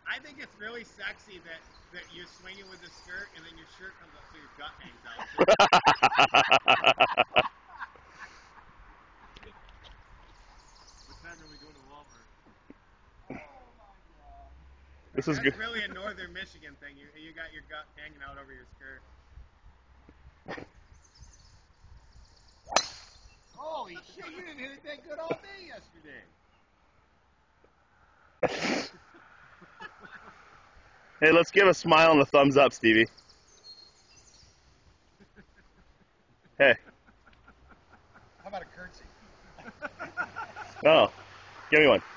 I think it's really sexy that you're swinging with the skirt and then your shirt comes up so your gut hangs out. What time are we going to Walmart? This is That's good. really a northern Michigan thing. You got your gut hanging out over your skirt. Holy shit, you didn't hit it that good all day yesterday. Hey, let's give a smile and a thumbs up, Stevie. Hey. How about a curtsy? Oh, give me one.